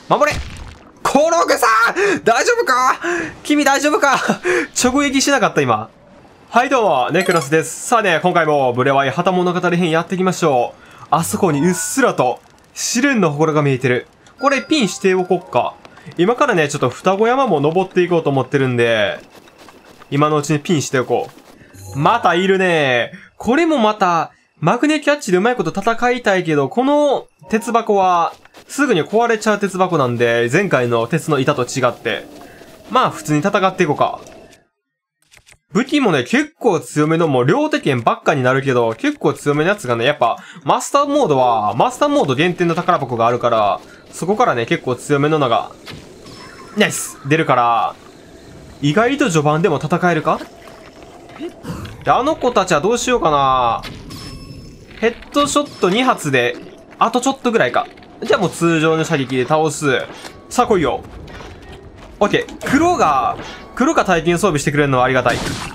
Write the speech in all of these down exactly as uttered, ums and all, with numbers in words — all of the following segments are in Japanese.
守れコログさん大丈夫か君大丈夫か直撃しなかった今。はいどうも、ネクロスです。さあね、今回もブレワイ旗物語編やっていきましょう。あそこにうっすらと試練の祠が見えてる。これピンしておこっか。今からね、ちょっと双子山も登っていこうと思ってるんで、今のうちにピンしておこう。またいるね。これもまた、マグネキャッチでうまいこと戦いたいけど、この鉄箱は、すぐに壊れちゃう鉄箱なんで、前回の鉄の板と違って。まあ、普通に戦っていこうか。武器もね、結構強めの、もう両手剣ばっかになるけど、結構強めのやつがね、やっぱ、マスターモードは、マスターモード限定の宝箱があるから、そこからね、結構強めののが、ナイス出るから、意外と序盤でも戦えるか？で、あの子たちはどうしようかな。ヘッドショットに発で、あとちょっとぐらいか。じゃあもう通常の射撃で倒す。さあ来いよ。オッケー。黒が、黒が体験装備してくれるのはありがたい。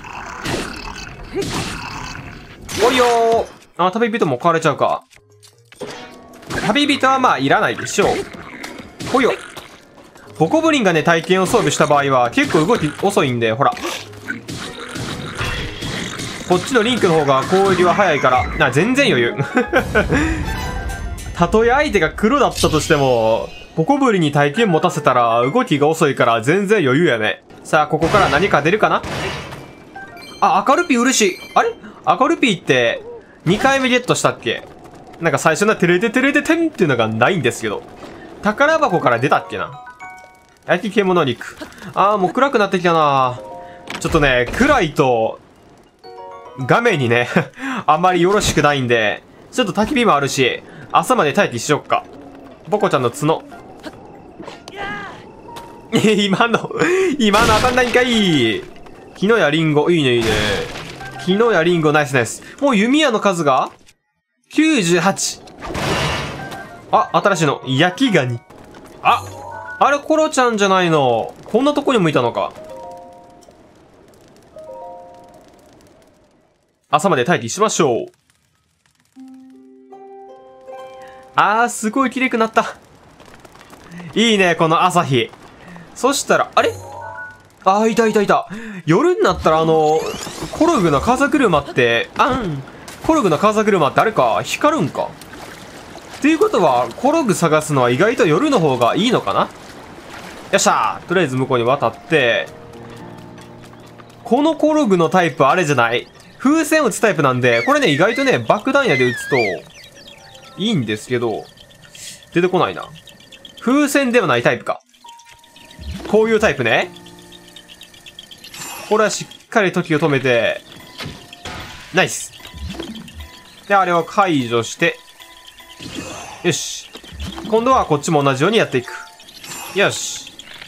おいよー。あ、旅人も買われちゃうか。旅人はまあいらないでしょう。来いよ。ボコブリンがね、体験を装備した場合は結構動き遅いんで、ほら。こっちのリンクの方が攻撃は早いから、な、全然余裕。たとえ相手が黒だったとしても、ボコブリに体験持たせたら動きが遅いから全然余裕やね。さあ、ここから何か出るかな？あ、赤ルピー嬉しい。あれ？赤ルピーってにかいめゲットしたっけ？なんか最初のテレテテレテテンっていうのがないんですけど。宝箱から出たっけな？焼き獣肉。あー、もう暗くなってきたな。ちょっとね、暗いと、画面にね、あんまりよろしくないんで、ちょっと焚き火もあるし、朝まで待機しよっか。ボコちゃんの角。今の、今の当たんないんかい。木のやリンゴ、いいねいいね。木のやリンゴナイスナイス。もう弓矢の数がきゅうじゅうはち。あ、新しいの。焼きガニ。あ、あれコロちゃんじゃないの。こんなとこにもいたのか。朝まで待機しましょう。あー、すごい綺麗くなった。いいね、この朝日。そしたら、あれ？あー、いたいたいた。夜になったら、あの、コログの風車って、あん。コログの風車ってあれか、光るんか。っていうことは、コログ探すのは意外と夜の方がいいのかな？よっしゃー！とりあえず向こうに渡って、このコログのタイプあれじゃない？風船撃つタイプなんで、これね、意外とね、爆弾矢で撃つと、いいんですけど、出てこないな。風船ではないタイプか。こういうタイプね。これはしっかり時を止めて、ナイス。で、あれを解除して、よし。今度はこっちも同じようにやっていく。よし。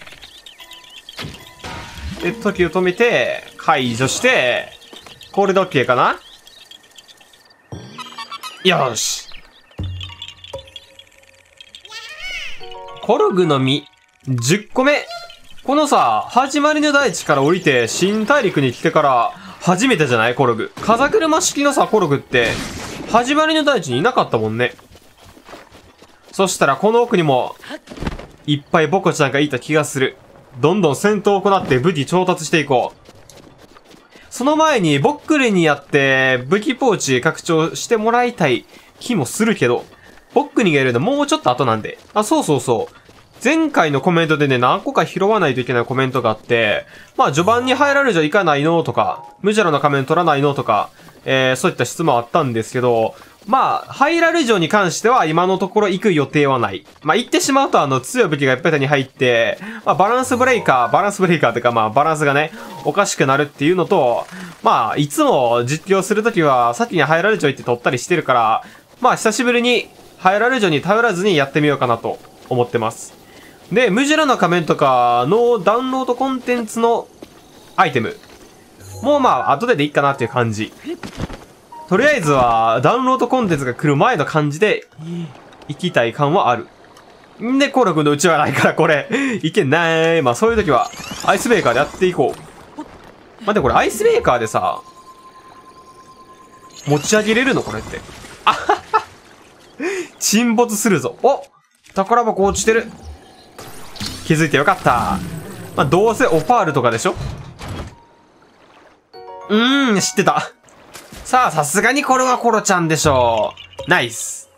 で、時を止めて、解除して、これで OK かな？よし。コログの実、じゅっこめ。このさ、始まりの大地から降りて新大陸に来てから初めてじゃない？コログ。風車式のさ、コログって、始まりの大地にいなかったもんね。そしたらこの奥にも、いっぱいボコちゃんがいた気がする。どんどん戦闘を行って武器調達していこう。その前にボックレにやって武器ポーチ拡張してもらいたい気もするけど、ボックにがいるのもうちょっと後なんで。あ、そうそうそう。前回のコメントでね、何個か拾わないといけないコメントがあって、まあ序盤に入られるじゃいかないのとか、ムジャラの仮面取らないのとか、えー、そういった質問あったんですけど、まあ、ハイラル城に関しては今のところ行く予定はない。まあ、行ってしまうとあの強い武器がいっぱい手に入って、まあ、バランスブレイカー、バランスブレイカーというかまあ、バランスがね、おかしくなるっていうのと、まあ、いつも実況するときは先にハイラル城行って取ったりしてるから、まあ、久しぶりにハイラル城に頼らずにやってみようかなと思ってます。で、ムジラの仮面とかのダウンロードコンテンツのアイテムもうまあ、後ででいいかなっていう感じ。とりあえずは、ダウンロードコンテンツが来る前の感じで、行きたい感はある。んで、コログのうちはないから、これ、いけない。まあ、そういう時は、アイスメーカーでやっていこう。待って、これ、アイスメーカーでさ、持ち上げれるのこれって。あはは沈没するぞ。お宝箱落ちてる。 気づいてよかった。まあ、どうせオパールとかでしょ？うーん、知ってた。さあ、さすがにこれはコロちゃんでしょう。ナイス。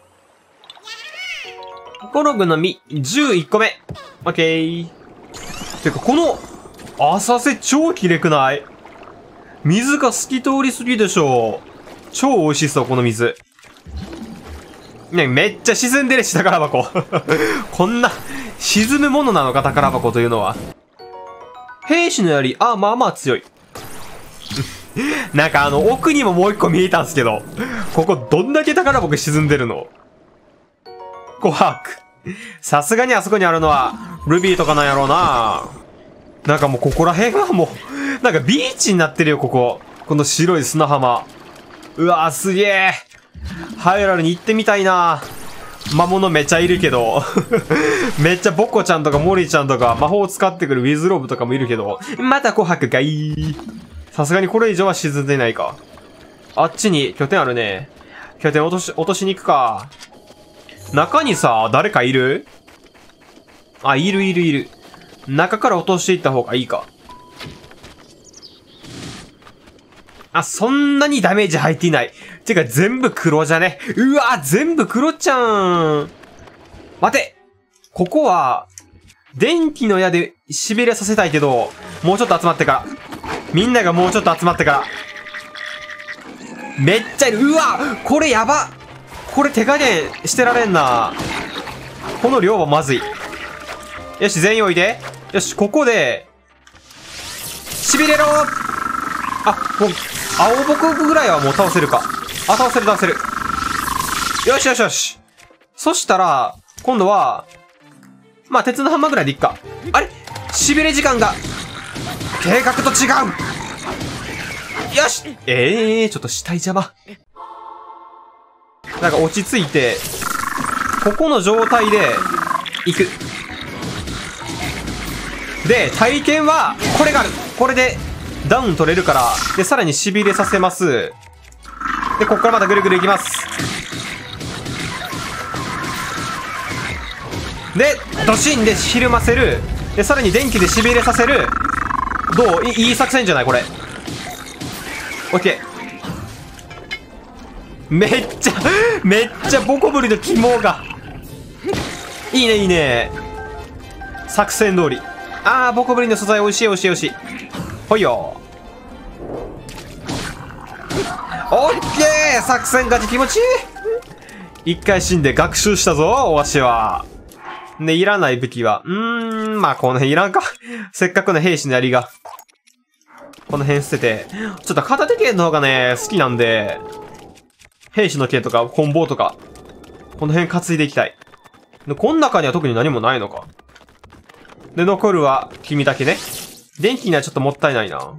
コログの実、じゅういっこめ。オッケー。てか、この、浅瀬超綺麗くない？水が透き通りすぎでしょう。超美味しそう、この水。ね、めっちゃ沈んでるし、宝箱。こんな、沈むものなのか、宝箱というのは。兵士の槍、あ、まあまあ強い。なんかあの、奥にももう一個見えたんすけど、ここどんだけ宝箱沈んでるの？琥珀。さすがにあそこにあるのは、ルビーとかなんやろうな。なんかもうここら辺がもう、なんかビーチになってるよ、ここ。この白い砂浜。うわぁ、すげえ。ハイラルに行ってみたいな。魔物めちゃいるけど。めっちゃボコちゃんとかモリちゃんとか魔法使ってくるウィズローブとかもいるけど。また琥珀かい。さすがにこれ以上は沈んでないか。あっちに拠点あるね。拠点落とし、落としに行くか。中にさ、誰かいる？あ、いるいるいる。中から落としていった方がいいか。あ、そんなにダメージ入っていない。てか全部黒じゃね？うわ、全部黒ちゃん。待て。ここは、電気の矢で痺れさせたいけど、もうちょっと集まってから。みんながもうちょっと集まってから。めっちゃいる。うわ、これやば。これ手加減してられんな。この量はまずい。よし、全員おいで。よし、ここで、痺れろ。あ、もう、青ボコぐらいはもう倒せるか。あ、倒せる倒せる。よしよしよし。そしたら、今度は、まあ、鉄のハンマーぐらいでいっか。あれ？痺れ時間が、計画と違う。よし。ええー、ちょっと死体邪魔。なんか落ち着いて、ここの状態で、行く。で、体験は、これがある。これで、ダウン取れるから、で、さらに痺れさせます。で、こっからまたぐるぐるいきます。で、ドシンでひるませる。で、さらに電気で痺れさせる。どう？いいい作戦じゃないこれ。オッケー。めっちゃ、めっちゃボコブリの肝が。いいね、いいね。作戦通り。あー、ボコブリの素材美味しい美味しい美味しい。ほいよ。オッケー、作戦勝ち気持ちいい。一回死んで学習したぞ、わしは。ね、いらない武器は。うーん、まあこの辺いらんか。せっかくの兵士の槍が。この辺捨てて。ちょっと片手剣の方がね、好きなんで、兵士の剣とか、棍棒とか、この辺担いでいきたい。で、この中には特に何もないのか。で、残るは君だけね。電気にはちょっともったいないな。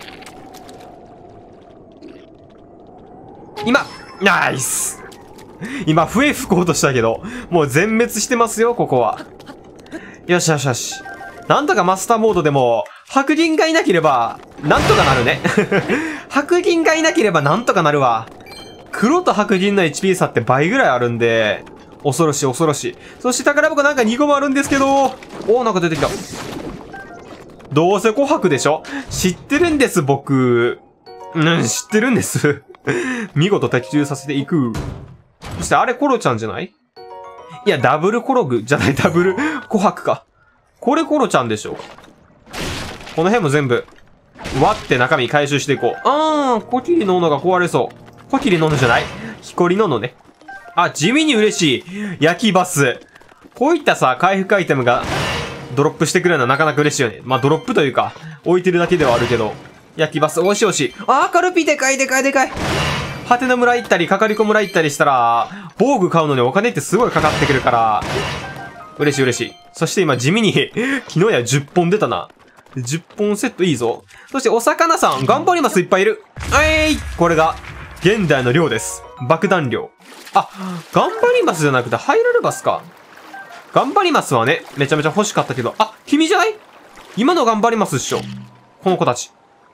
今ナイス今、笛吹こうとしたけど、もう全滅してますよ、ここは。よしよしよし。なんとかマスターモードでも、白銀がいなければ、なんとかなるね。白銀がいなければなんとかなるわ。黒と白銀の エイチピー 差って倍ぐらいあるんで、恐ろしい恐ろしい。そして宝箱なんかにこもあるんですけど、おー、なんか出てきた。どうせ琥珀でしょ？知ってるんです、僕。うん、知ってるんです。見事的中させていく。そしてあれコロちゃんじゃない？いや、ダブルコログじゃない、ダブル琥珀か。これコロちゃんでしょうか。この辺も全部、割って中身回収していこう。あー、コキリの斧が壊れそう。コキリの斧じゃない？ヒコリの斧ね。あ、地味に嬉しい。焼きバス。こういったさ、回復アイテムがドロップしてくれるのはなかなか嬉しいよね。まあ、ドロップというか、置いてるだけではあるけど。焼きバス、おいしいおいしい。あー、カルピでかいでかいでかい。ハテナ村行ったり、かかりこ村行ったりしたら、防具買うのにお金ってすごいかかってくるから、嬉しい嬉しい。そして今地味に、昨日やじゅっぽん出たな。じゅっぽんセットいいぞ。そしてお魚さん、頑張りますいっぱいいる。えい、これが、現代の量です。爆弾量。あ、頑張りますじゃなくて、ハイラルバスか。頑張りますはね、めちゃめちゃ欲しかったけど、あ、君じゃない？今の頑張りますっしょ。この子たち。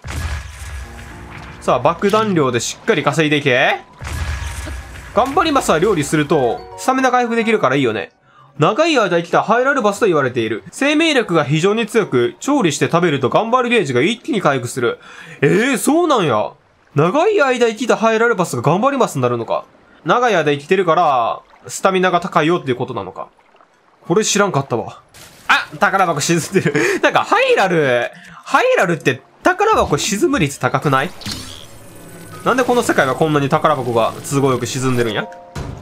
さあ、爆弾量でしっかり稼いでいけ。頑張りますは料理すると、スタミナ回復できるからいいよね。 長い間生きたハイラルバスと言われている。生命力が非常に強く、調理して食べると頑張るゲージが一気に回復する。ええー、そうなんや。長い間生きたハイラルバスが頑張りますになるのか。長い間生きてるから、スタミナが高いよっていうことなのか。これ知らんかったわ。あ、宝箱沈んでる。なんか、ハイラル、ハイラルって宝箱沈む率高くない？なんでこの世界はこんなに宝箱が都合よく沈んでるんや？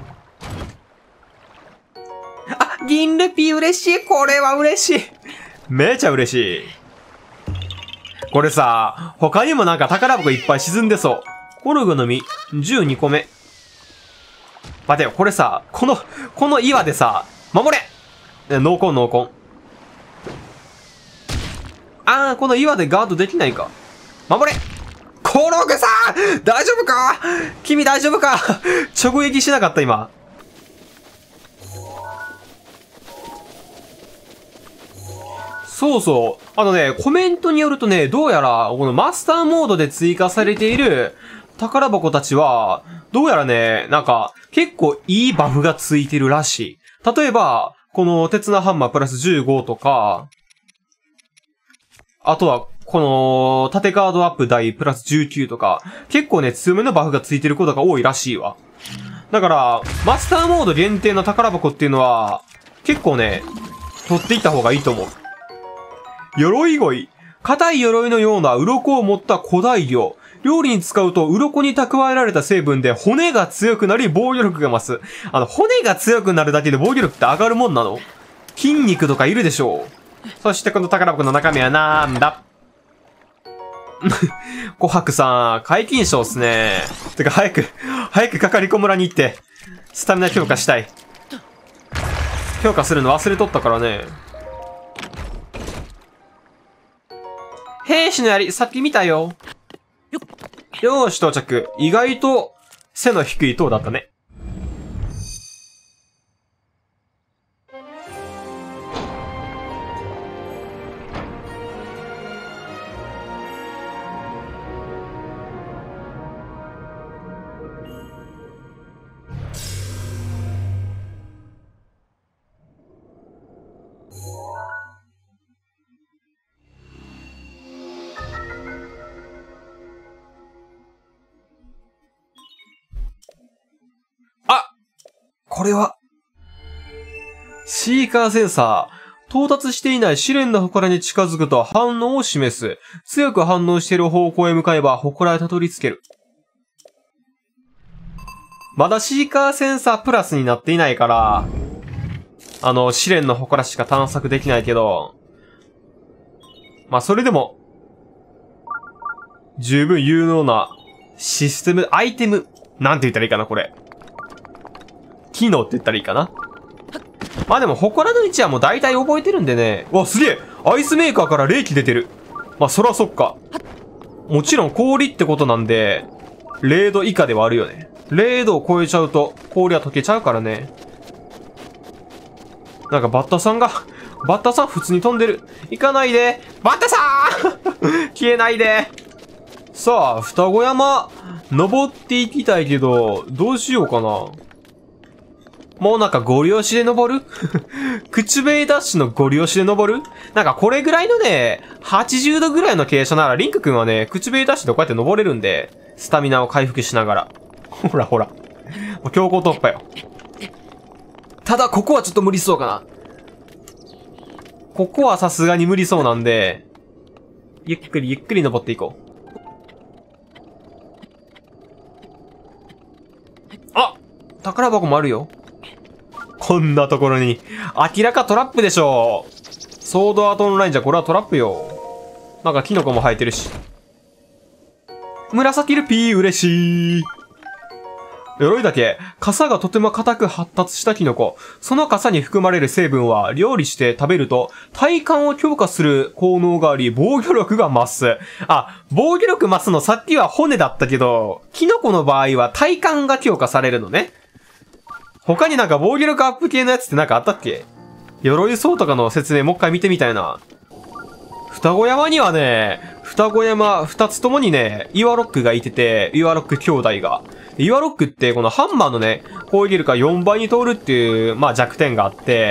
あ、銀ルピー嬉しい。これは嬉しい。めちゃ嬉しい。これさ、他にもなんか宝箱いっぱい沈んでそう。コルグの実、じゅうにこめ。待てよ、これさ、この、この岩でさ、守れ！濃厚濃厚。あー、この岩でガードできないか。守れ！コログさん！大丈夫か？君大丈夫か？直撃しなかった今。そうそう。あのね、コメントによるとね、どうやら、このマスターモードで追加されている宝箱たちは、どうやらね、なんか、結構いいバフがついてるらしい。例えば、この鉄のハンマープラスじゅうごとか、あとは、この縦カードアップ台プラスじゅうきゅうとか、結構ね、強めのバフがついてることが多いらしいわ。だから、マスターモード限定の宝箱っていうのは、結構ね、取っていった方がいいと思う。鎧鯉。硬い鎧のような鱗を持った古代魚。料理に使うと鱗に蓄えられた成分で骨が強くなり防御力が増す。あの、骨が強くなるだけで防御力って上がるもんなの？筋肉とかいるでしょう。そしてこの宝箱の中身はなんだ？琥珀さん、皆勤賞っすね。てか早く、早くかかりこ村に行って、スタミナ強化したい。強化するの忘れとったからね。兵士の槍、さっき見たよ。よーし、到着。意外と背の低い塔だったね。これは、シーカーセンサー。到達していない試練の祠に近づくと反応を示す。強く反応している方向へ向かえば祠へたどり着ける。まだシーカーセンサープラスになっていないから、あの、試練の祠しか探索できないけど、まあ、それでも、十分有能なシステム、アイテム、なんて言ったらいいかな、これ。機能って言ったらいいかな。まあでも、祠の位置はもう大体覚えてるんでね。わ、すげえ！アイスメーカーから冷気出てる。まあ、そらそっか。もちろん氷ってことなんで、れいど以下ではあるよね。れいどを超えちゃうと、氷は溶けちゃうからね。なんかバッタさんが、バッタさん普通に飛んでる。行かないで。バッタさん消えないで。さあ、双子山、登っていきたいけど、どうしようかな。もうなんかゴリ押しで登る口笛ダッシュのゴリ押しで登るなんかこれぐらいのね、はちじゅうどぐらいの傾斜ならリンクくんはね、口笛ダッシュでこうやって登れるんで、スタミナを回復しながら。ほらほら。もう強行突破よ。ただここはちょっと無理そうかな。ここはさすがに無理そうなんで、ゆっくりゆっくり登っていこう。あ！宝箱もあるよ。こんなところに。明らかトラップでしょ。ソードアートオンラインじゃこれはトラップよ。なんかキノコも生えてるし。紫ルピー嬉しい。鎧だけ、傘がとても硬く発達したキノコ。その傘に含まれる成分は料理して食べると体幹を強化する効能があり防御力が増す。あ、防御力増すのさっきは骨だったけど、キノコの場合は体幹が強化されるのね。他になんか防御力アップ系のやつってなんかあったっけ？鎧層とかの説明もう一回見てみたいな。双子山にはね、双子山二つともにね、岩ロックがいてて、岩ロック兄弟が。 岩ロックってこのハンマーのね、攻撃力がよんばいに通るっていう、まあ弱点があって、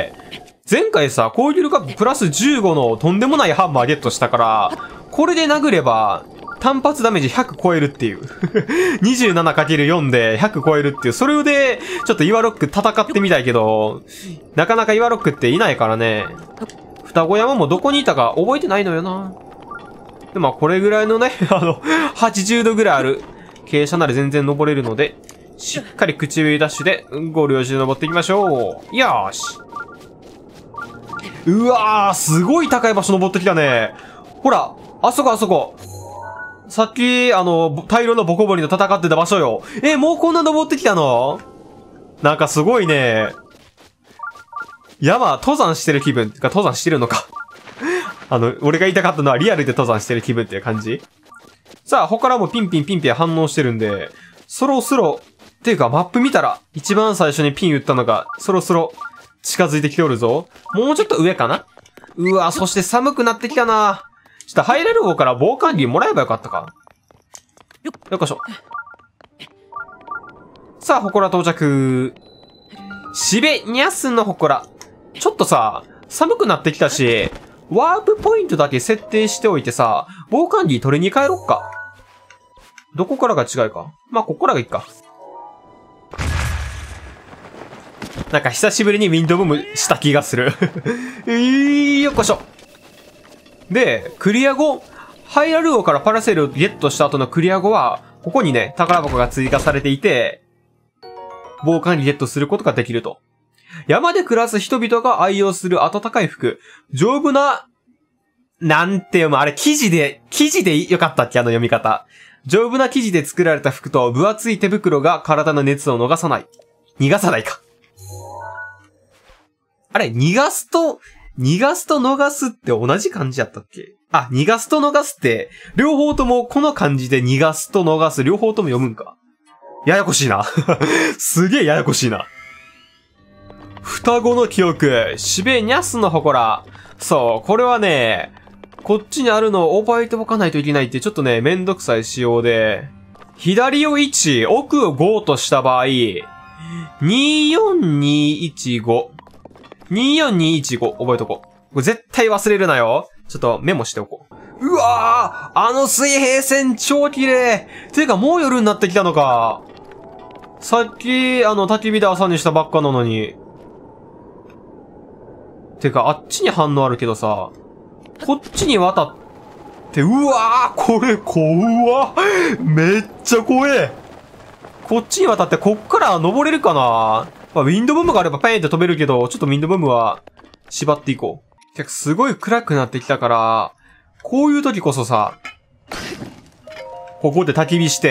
前回さ、攻撃力プラスじゅうごのとんでもないハンマーゲットしたから、これで殴れば、単発ダメージひゃく超えるっていう。にじゅうななかけるよん でひゃく超えるっていう。それで、ちょっと岩ロック戦ってみたいけど、なかなか岩ロックっていないからね。双子山もどこにいたか覚えてないのよな。で、まあこれぐらいのね、あの、はちじゅうどぐらいある傾斜なら全然登れるので、しっかり口笛ダッシュでゴール用紙で登っていきましょう。よーし。うわー、すごい高い場所登ってきたね。ほら、あそこあそこ。さっき、あの、大量のボコボリの戦ってた場所よ。え、もうこんな登ってきたの？なんかすごいね。山、登山してる気分ってか、登山してるのか。あの、俺が言いたかったのはリアルで登山してる気分っていう感じ。さあ、他からもピンピンピンピン反応してるんで、そろそろ、っていうかマップ見たら、一番最初にピン打ったのが、そろそろ近づいてきておるぞ。もうちょっと上かな？うわ、そして寒くなってきたな。ちょっと入れる方から防寒着もらえばよかったか。よっこいしょ。さあ、祠到着。しべにゃすの祠。ちょっとさ、寒くなってきたし、ワープポイントだけ設定しておいてさ、防寒着取りに帰ろっか。どこからが違いか。まあ、ここからがいいか。なんか久しぶりにウィンドブームした気がする。えー、よっこいしょ。で、クリア後、ハイラル王からパラセールをゲットした後のクリア後は、ここにね、宝箱が追加されていて、防寒着ゲットすることができると。山で暮らす人々が愛用する暖かい服。丈夫な、なんて読む、あれ、生地で、生地でよかったっけあの読み方。丈夫な生地で作られた服と分厚い手袋が体の熱を逃さない。逃がさないか。あれ、逃がすと、逃がすと逃すって同じ漢字やったっけ？あ、逃がすと逃すって、両方ともこの漢字で逃がすと逃す、両方とも読むんか。ややこしいな。すげえややこしいな。双子の記憶、しべにゃすの祠。そう、これはね、こっちにあるのを覚えておかないといけないってちょっとね、めんどくさい仕様で、左をいち、奥をごとした場合、によんにいちご。によんにいちご、覚えとこう。これ絶対忘れるなよ。ちょっとメモしておこう。うわー、あの水平線超綺麗。ていうかもう夜になってきたのか。さっき、あの、焚き火で朝にしたばっかなのに。てか、あっちに反応あるけどさ、こっちに渡って、うわー、これ怖っ。めっちゃ怖え。こっちに渡って、こっから登れるかな？まあ、ウィンドブームがあればペーンって飛べるけど、ちょっとウィンドブームは縛っていこう。てか、すごい暗くなってきたから、こういう時こそさ、ここで焚き火して、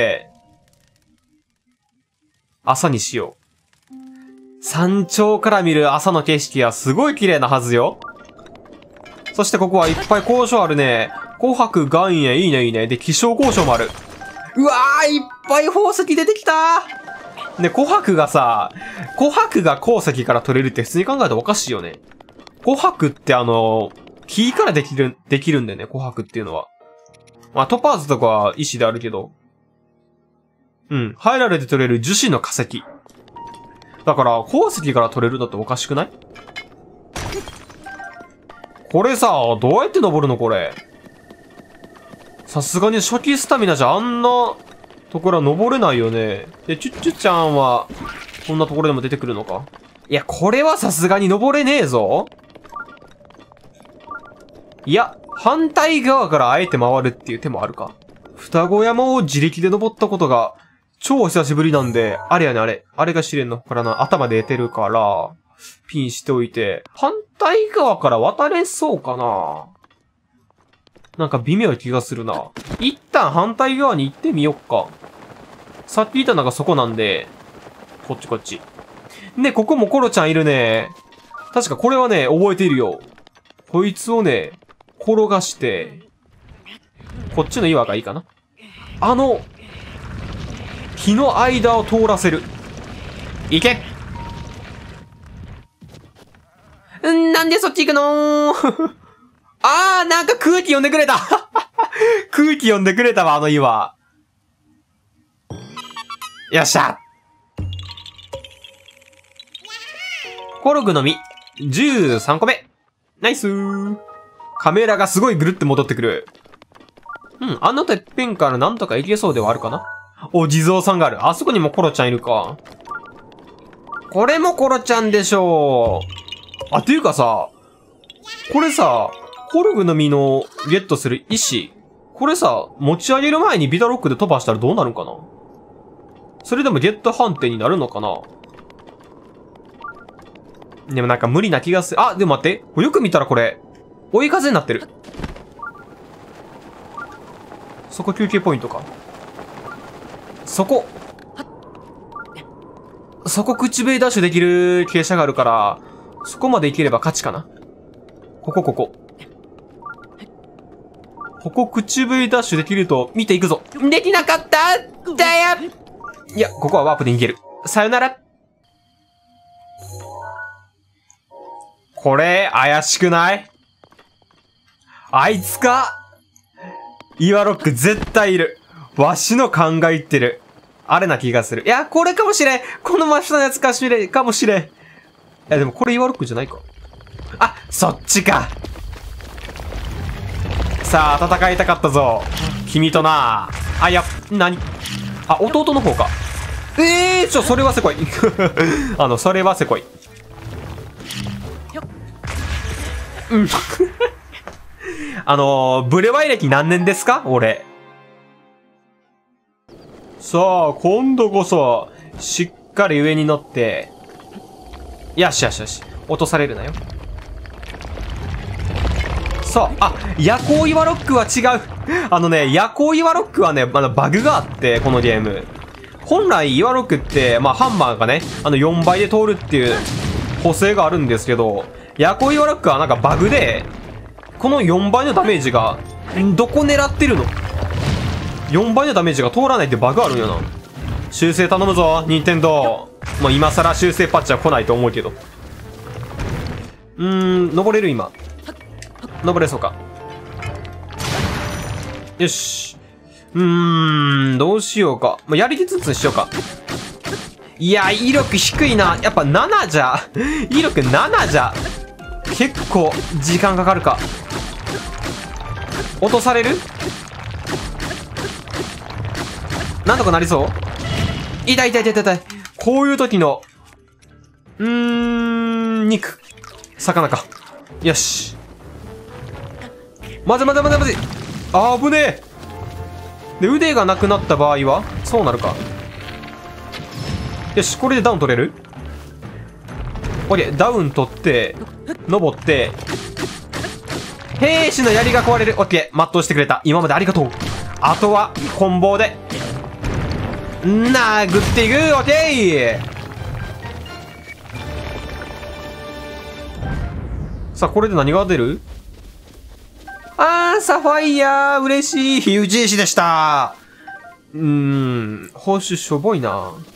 朝にしよう。山頂から見る朝の景色はすごい綺麗なはずよ。そしてここはいっぱい交渉あるね。紅白岩塩、いいねいいね。で、気象交渉もある。うわー、いっぱい宝石出てきたー。で、琥珀がさ、琥珀が鉱石から取れるって普通に考えたらおかしいよね。琥珀ってあの、木からできる、できるんだよね、琥珀っていうのは。まあ、トパーズとかは石であるけど。うん。ハイラルで取れる樹脂の化石。だから、鉱石から取れるのっておかしくない？これさ、どうやって登るのこれ。さすがに初期スタミナじゃあんなところは登れないよね。で、チュッチュちゃんは、こんなところでも出てくるのか。いや、これはさすがに登れねえぞ。いや、反対側からあえて回るっていう手もあるか。双子山を自力で登ったことが超久しぶりなんで、あれやねあれ。あれが試練の祠の頭で得てるから、ピンしておいて、反対側から渡れそうかな。なんか微妙な気がするな。一旦反対側に行ってみよっか。さっきいたのがそこなんで、こっちこっち。ね、ここもコロちゃんいるね。確かこれはね、覚えているよ。こいつをね、転がして、こっちの岩がいいかな。あの、木の間を通らせる。いけ！んなんでそっち行くのーあー、なんか空気読んでくれた空気読んでくれたわ、あの岩。 よっしゃ。コログの実、じゅうさんこめ。ナイスー。カメラがすごいぐるって戻ってくる。うん、あのてっぺんからなんとか行けそうではあるかな。お、地蔵さんがある。あそこにもコロちゃんいるか。これもコロちゃんでしょう。あ、っていうかさ、これさ、コログの実のゲットする石。これさ、持ち上げる前にビタロックで飛ばしたらどうなるんかな。それでもゲット判定になるのかな。でもなんか無理な気がする。あ、でも待って。よく見たらこれ、追い風になってる。そこ休憩ポイントか。そこ。そこ口笛ダッシュできる傾斜があるから、そこまで行ければ勝ちかな。ここここ。ここ口笛ダッシュできると見ていくぞ。できなかっただよ。いや、ここはワープで逃げる。さよなら。これ、怪しくない？あいつか？岩ロック絶対いる。わしの考えってる。あれな気がする。いや、これかもしれん。この真下のやつかしれん。かもしれん。いや、でもこれ岩ロックじゃないか。あ、そっちか。さあ、戦いたかったぞ。君とな。あ、いや、なに？あ、弟の方か。ええー、ちょ、それはせこい。あの、それはせこい。うん。あのー、ブレワイ歴何年ですか？俺。さあ、今度こそ、しっかり上に乗って。よしよしよし。落とされるなよ。さあ、あ、夜行岩ロックは違う。あのね、夜行岩ロックはね、まだバグがあって、このゲーム。本来岩ロックって、まあハンマーがね、あのよんばいで通るっていう補正があるんですけど、夜行岩ロックはなんかバグで、このよんばいのダメージが、どこ狙ってるの？ よん 倍のダメージが通らないってバグあるんやな。修正頼むぞ、任天堂。もう今更修正パッチは来ないと思うけど。うーん、登れる今。登れそうか。よし。うーん、どうしようか。まあ、やりつつにしようか。いや、威力低いな。やっぱななじゃ。威力ななじゃ。結構、時間かかるか。落とされる？なんとかなりそう？痛い痛い痛い痛い。こういう時の、うーん、肉。魚か。よし。まずまずまずまずい。あぶねえ。で、腕がなくなった場合はそうなるか。よし、これでダウン取れる？オッケー、ダウン取って、登って、兵士の槍が壊れる。オッケー、全うしてくれた。今までありがとう。あとは、コンボで、殴っていく。オッケー。さあ、これで何が出る？あー、サファイアー、嬉しい。火打ち石でした。うーん、報酬しょぼいな。